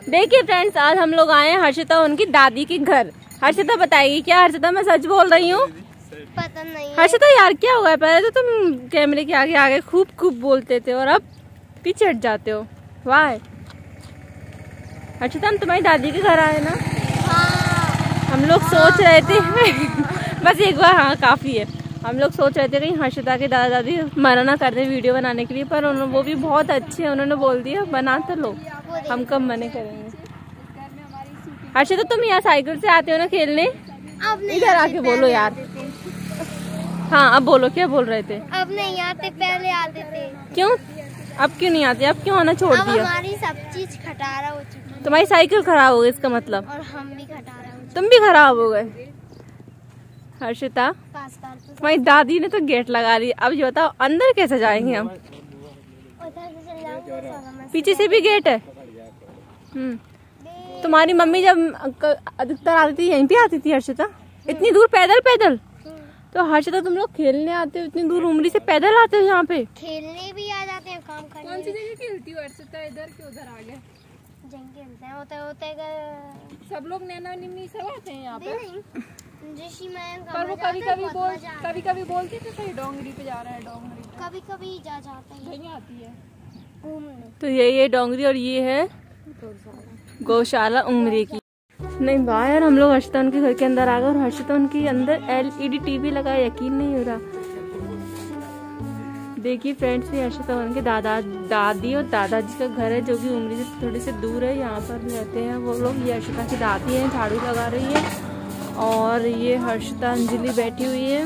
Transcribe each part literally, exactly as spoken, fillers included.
देखिए फ्रेंड्स, आज हम लोग आए हैं हर्षिता उनकी दादी के घर। हर्षिता बताइए, क्या हर्षिता मैं सच बोल रही हूँ? पता नहीं हर्षिता यार क्या हुआ है? पहले तो तुम कैमरे के आगे आगे खूब खूब बोलते थे और अब पीछे हट जाते हो। वाह हर्षिता, हम तुम्हारी दादी के घर आए ना। हाँ। हम लोग सोच रहे थे बस एक बार, हाँ काफी है। हम लोग सोच रहे थे कहीं हर्षिता के दादा दादी मना ना कर दे वीडियो बनाने के लिए, पर उन्होंने वो भी बहुत अच्छे हैं, उन्होंने बोल दिया बना तो लो, हम कब मने करेंगे। हर्षिता तुम यहाँ साइकिल से आते हो ना खेलने? इधर आके बोलो यार। हाँ अब बोलो, क्या बोल रहे थे? अब नहीं आते, पहले आते थे। क्यों? अब क्यों नहीं आते? अब क्यों आना छोड़ दिया? हमारी सब चीज खटारा हो चुकी है। तुम्हारी साइकिल खराब हो गई इसका मतलब? और हम भी खटारा हो चुके। तुम भी खराब हो गए। हर्षिता तुम्हारी दादी ने तो गेट लगा ली, अब ये बताओ अंदर कैसे जाएंगे हम? पीछे से भी गेट है। हम्म तुम्हारी मम्मी जब अधिकतर आती थी यहीं पे आती थी हर्षिता? इतनी दूर पैदल पैदल? तो हर्षिता तुम लोग खेलने आते हो इतनी दूर उमरी से पैदल आते हो यहाँ पे? खेलने भी आ जाते हैं, काम करने। कौन सी जगह खेलती हो हर्षिता? इधर के उधर आ गए जंग खेलते हैं, होते होते सब लोग नैना निम्नी सब आते हैं यहाँ पे। ऋषि मैम पर वो कभी कभी बोल कभी कभी बोलती थी कहीं डोंगरी पे जा रहा है, डोंगरी पे। कभी कभी जा जाते हैं, यहीं आती है घूमने। तो ये ये डोंगरी और ये है गौशाला उमरी की। नहीं बाहर हम लोग हर्षिता उनके घर के अंदर आ गए और हर्षिता उनके अंदर एलईडी टीवी लगा, यकीन नहीं हो रहा। देखिए फ्रेंड्स, ये हर्षिता उनके दादा दादी और दादाजी का घर है जो कि उमरी से थोड़ी से दूर है, यहाँ पर रहते हैं वो लोग। ये हर्षिता की दादी है, झाड़ू लगा रही है। और ये हर्षिता अंजलि बैठी हुई है।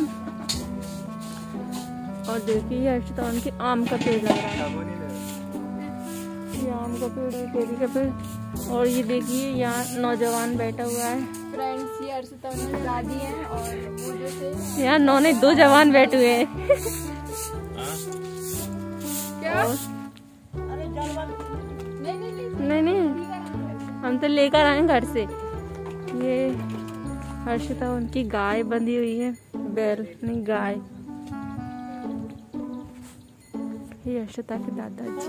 और देखिए ये हर्षिता उनके आम का पेड़ लग रहा है, ये आम का पेड़, ये केरी का पेड़। और ये देखिए यहाँ नौजवान बैठा हुआ है। फ्रेंड्स ये हर्षिता उनकी दादी है और वो जो थे यहाँ नौ ने दो जवान बैठे हुए हैं। क्या? नहीं नहीं नहीं नहीं हम तो लेकर आए घर से। ये हर्षिता उनकी गाय बंधी हुई है, बैल नहीं गाय। ये हर्षिता के दादाजी।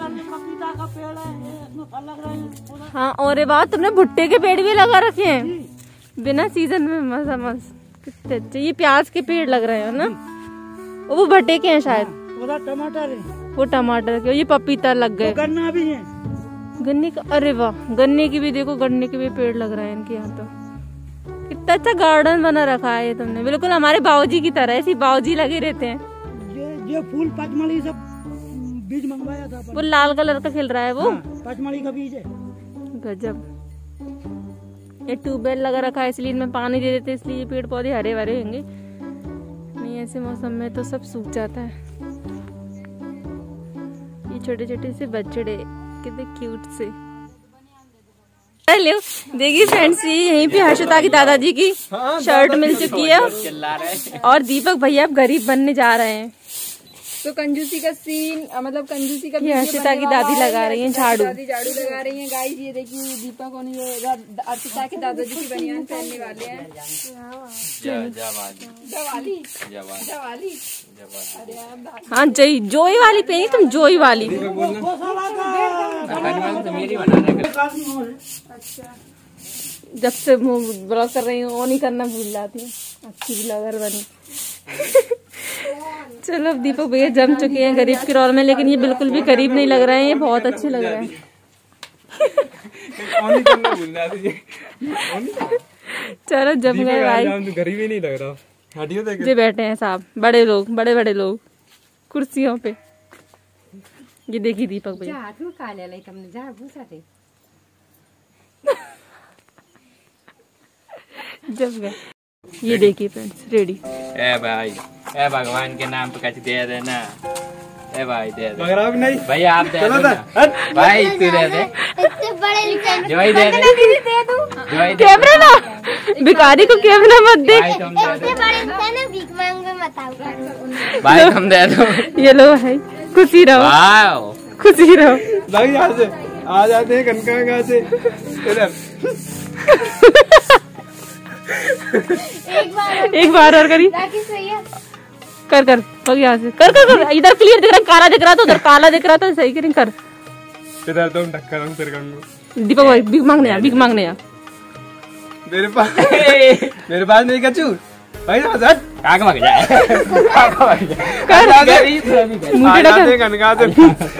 हाँ और बात तुमने भुट्टे के पेड़ भी लगा रखे हैं बिना सीजन में, मजा मस्त कितने अच्छे। ये प्याज के पेड़ लग रहे हैं ना, वो भट्टे के हैं शायद। वो टमाटर है, वो टमाटर के, ये पपीता लग गए, गन्ना भी है, गन्ने का। अरे वाह, गन्ने की भी देखो, गन्ने के भी पेड़ लग रहे हैं इनके यहाँ। तो कितना अच्छा गार्डन बना रखा है ये तुमने, बिल्कुल हमारे बाबूजी की तरह। ऐसी बाबूजी लगे रहते हैं। ये ये फूल पचमढ़ी सब बीज मंगवाया था। वो लाल कलर का खिल रहा है वो, हाँ, पचमढ़ी का बीज है। गजब। ये ट्यूबवेल लगा रखा है इसलिए इनमें पानी दे देते, इसलिए ये पेड़ पौधे हरे भरे होंगे, नहीं ऐसे मौसम में तो सब सूख जाता है। ये छोटे छोटे से बछड़े कितने क्यूट से। हेलो देखिए फ्रेंड्स, ये यहीं पे हर्षिता की दादाजी की शर्ट मिल चुकी है और दीपक भैया अब गरीब बनने जा रहे हैं। तो कंजूसी का सीन, मतलब कंजूसी का ये हर्षिता की दादी लगा रही है झाड़ू, दादी झाड़ू लगा रही है। गाइस ये देखिए दीपक और ये हर्षिता के दादाजी की बनियान पहनने वाले हैं। जवाली जवाली अरे हाँ जय जोई वाली पहनी तुम, जोई वाली। जब से ब्लॉग कर रही हूँ वो नहीं करना भूल जाती हूँ, अच्छी ब्लॉगर बनी। चलो अब दीपक भैया जम चुके हैं गरीब के रोल में, लेकिन ये बिल्कुल भी गरीब नहीं लग रहे हैं, ये बहुत अच्छे लग रहे हैं। चलो जम गए भाई, गरीब ही नहीं लग रहा। जो बैठे हैं साहब, बड़े लोग, बड़े बड़े लोग कुर्सियों पे। ये देखिए दीपक भैया जम गए। ये देखिए फ्रेंड्स रेडी। ए भाई, ए भगवान के नाम पे कुछ दे देना। ए भाई दे दे। मगर आप नहीं भैया आप दे दो भाई, तू दे दे। इतने बड़े जोई दे दे, जोई दे। कैमरा ना, भिखारी को कैमरा मत दे। इतने बड़े ना भीख मांग में मत आओ भाई तुम दे दो। ये लो भाई, खुशी रहो, वाओ खुशी रहो। भाई यहाँ से आ जाते हैं कनका कहाँ से इधर। एक बार एक बार और करी, कर कर पग यहाँ से कर कर कर। इधर क्लियर दिख रहा, काला दिख रहा था, उधर काला दिख रहा था, सही करें कर। इधर तुम टक्कर हम तेरे कंगू। दीपक भाई भीख मांगने आ, भीख मांगने आ। मेरे पास मेरे पास नहीं कचू भाई हट कहाँ का भाग जाए कहाँ भाग जाए कर आ जाते कनका से।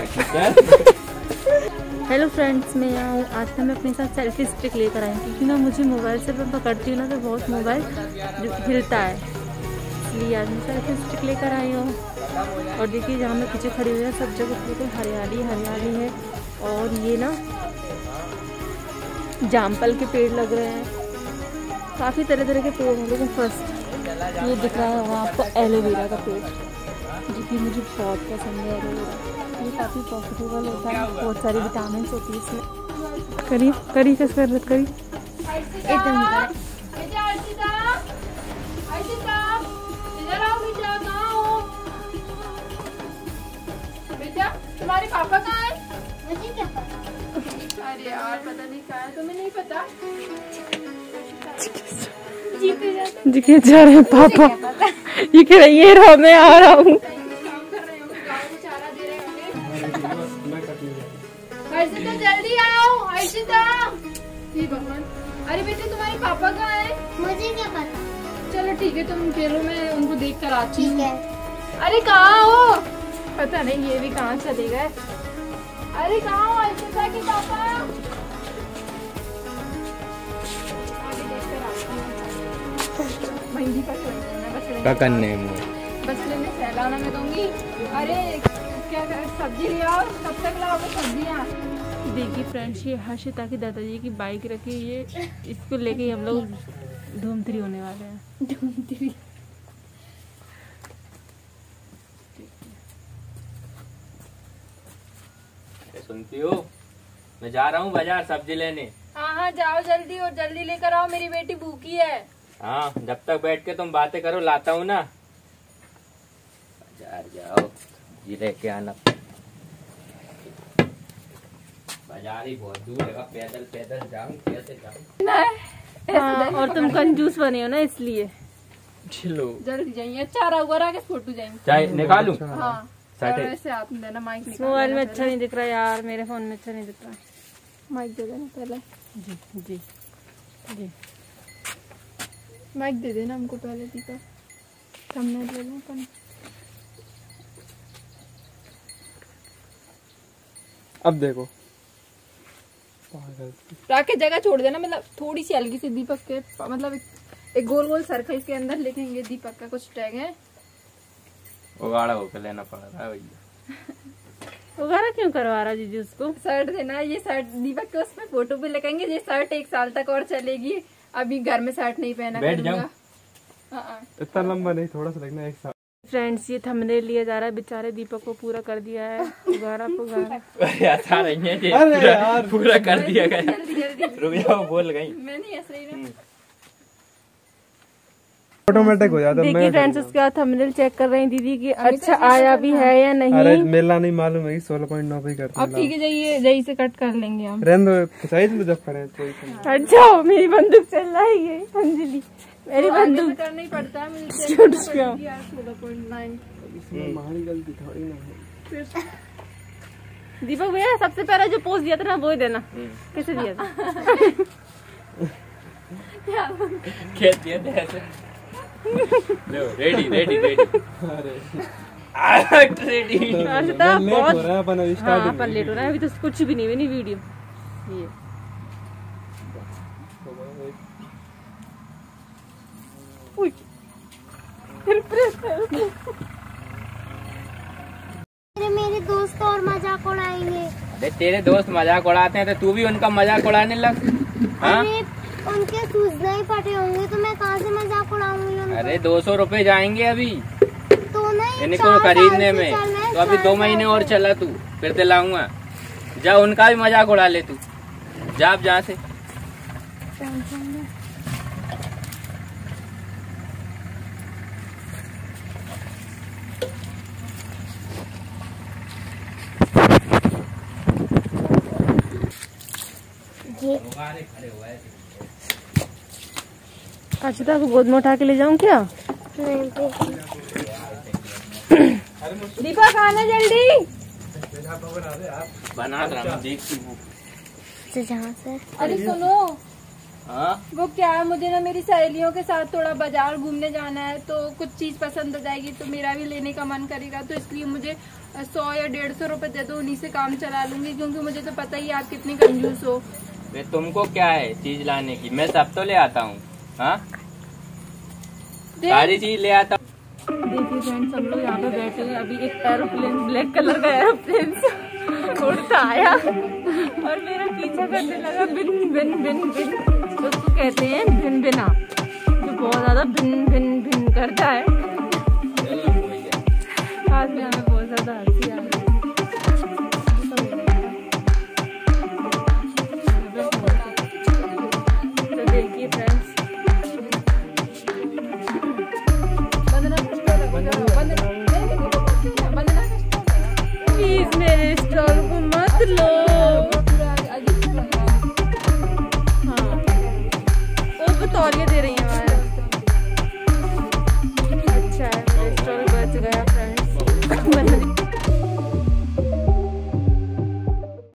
हेलो फ्रेंड्स, मैं यहाँ हूँ। आज ना मैं अपने साथ सेल्फी स्टिक लेकर आई हूँ क्योंकि ना मुझे मोबाइल से मैं पकड़ती हूँ ना तो बहुत मोबाइल हिलता है, इसलिए आज मैं सेल्फी स्टिक लेकर आई हूँ। और देखिए जहाँ मैं पीछे खड़ी हुई है सब जगह बिल्कुल हरियाली हरियाली है। और ये ना जामपल के पेड़ लग रहे हैं, काफ़ी तरह तरह के पेड़ हैं। लेकिन फर्स्ट ये दिख रहा है वहाँ आपको एलोवेरा का पेड़, जो कि मुझे बहुत पसंद है। एलोवेरा ये काफ़ी प्रॉफिटेबल होता है, बहुत सारी विटामिन होती है इसमें। करी करी किस कर करी एकदम तुम्हारे पापा कहाँ है? मुझे क्या पता। अरे यार पता नहीं कहाँ है, तुम्हें नहीं पता? जी के जा रहे हैं पापा, ये कह रहे ये रहा मैं आ रहा हूँ। काम कर रहे होंगे, गाँव को चारा दे रहे होंगे। हर्षिता जल्दी आओ, हर्षिता। हे भगवान, अरे बेटे तुम्हारे पापा कहाँ है? मुझे क्या पता। चलो ठीक है, तुम खेलो, मैं उनको देख कर आती ठीक हूँ। है। अरे कहाँ हो? पता नहीं ये भी कहाँ चले गए। अरे कहाँ हो हर्षिता के पापा? आगे देख कर आती हूँ। मेहंदी का क्या करने हैं मुझे? बस लेने सहलाना में दूंगी। अरे क्या कर, सब्जी ले आओ, कब तक लाओगे सब्जियाँ? देखिए फ्रेंड्स, ये हर्षिता की दादाजी की बाइक रखी, ये इसको लेके हम लोग धूमथरी होने वाले हैं। धूमथरी। सुनती हो, मैं जा रहा हूँ बाजार सब्जी लेने। हाँ हाँ जाओ जल्दी, और जल्दी लेकर आओ, मेरी बेटी भूखी है। हाँ, जब तक बैठ के तुम बातें करो लाता हूँ ना। बाजार जाओ, ये लेके आना। बाजार ही बहुत दूर है, पैदल पैदल जाऊँ कैसे जाऊँ? हाँ, और तुम कंजूस बने हो ना इसलिए। चलो जल्दी जाइए, अच्छा रघुवरा के फोटो जाएंगे। चाय निकालूं? हाँ साटे। और ऐसे हाथ में देना, माइक निकाल मोबाइल में देना अच्छा नहीं दिख रहा यार, मेरे फोन में अच्छा नहीं दिख रहा है। पहले। माइक दे देना पहले, जी जी जी माइक दे देना हमको पहले। दीपा थंबनेल ले लो अपन। अब देखो राके जगह छोड़ देना, मतलब थोड़ी सी हल्की सी दीपक के, मतलब एक, एक गोल गोल सर्कल के अंदर लिखेंगे दीपक का कुछ टैग है। उगाड़ा होकर लेना पड़ रहा है भैया। उगाड़ा क्यों करवा रहा जीजी उसको? शर्ट देना, ये शर्ट दीपक के उसमें फोटो पे लगाएंगे। ये शर्ट एक साल तक और चलेगी, अभी घर में शर्ट नहीं पहना बैठ करूंगा। जाऊं? हाँ इतना लंबा नहीं, थोड़ा सा लगना एक साथ। फ्रेंड्स, ये थंबनेल लिया जा रहा है, बेचारे दीपक को पूरा कर दिया है। उगाड़ा पुगाड़ा ऐसा नहीं है कि अरे पूरा, यार। पूरा कर दिया गया। जल्दी जल्दी, रुक जाओ, बोल गई। मैं नहीं हंस रही ना। ऑटोमेटिक हो जाता है। देखिए फ्रेंड्स, उसके बाद थंबनेल चेक कर रही हैं दीदी की अच्छा आया भी है या नहीं। अरे मेला नहीं मालूम है, सोलह पॉइंट नौ पे करते अब ठीक है, जाइए जही से कट कर लेंगे हम। रहने दो, सही तो जब करें कोई अच्छा मेरी बंदूक चल रहा है ये अंजलि, मेरी बंदूक करना ही पड़ता है मुझे। सोलह पॉइंट नाइन हमारी गलती थोड़ी ना है। दीपक भैया सबसे पहले जो पोस्ट दिया था ना वो ही देना। कैसे दिया था? खेत दिया था ऐसे। लो, ready ready ready ready. Harshita बहुत हो रहा है अपन अभी हाँ स्टार्ट। अपन लेट हो रहा है, अभी तो कुछ भी नहीं बनी वीडियो। ये उई, मेरे मेरे दोस्त और मजाक उड़ाएंगे। अरे तेरे दोस्त मजाक उड़ाते हैं तो तू भी उनका मजाक उड़ाने लग। हाँ? अरे उनके शूज नहीं फटे होंगे तो मैं कहाँ से मजाक उड़ाऊंगी उनको? अरे दो सौ रूपए जाएंगे अभी तो नहीं, इनको चार साल खरीदने से में। चल रहा है, तो अभी चार दो साल महीने से। और चला तू, फिर दिलाऊंगा। जा उनका भी मजाक उड़ा ले तू, जा अब जहाँ से। हर्षिता को गोद में उठा के ले जाऊं क्या? दीपक आना जल्दी। बना रहा हूँ, देख तू। से जहाँ से। अरे सुनो, हाँ वो क्या है, मुझे ना मेरी सहेलियों के साथ थोड़ा बाजार घूमने जाना है, तो कुछ चीज पसंद आ जाएगी तो मेरा भी लेने का मन करेगा, तो इसलिए मुझे सौ या डेढ़ सौ रुपए दे दो, उन्हीं से काम चला लूंगी, क्योंकि मुझे तो पता ही है आप कितनी कंजूस हो। अरे तुमको क्या है चीज लाने की, मैं सब तो ले आता हूँ। हाँ सारी चीज ले आता हूँ। देखिए फ्रेंड्स, हम लोग यहाँ पे बैठे हैं। अभी एक एरोप्लेन, ब्लैक कलर का एरोप्लेन उड़ता आया और मेरा पीछा करने लगा, बिन बिन बिन बिन, तो उसको कहते हैं भिन बिना, जो बहुत ज्यादा भिन भिन भिन करता है। आज में हमें बहुत ज्यादा हंसी आ रही है। तो देखिए फ्रेंड्स, प्लीज मेरे स्टॉल को मत लो। हाँ, वो तो तौलिया दे रही है।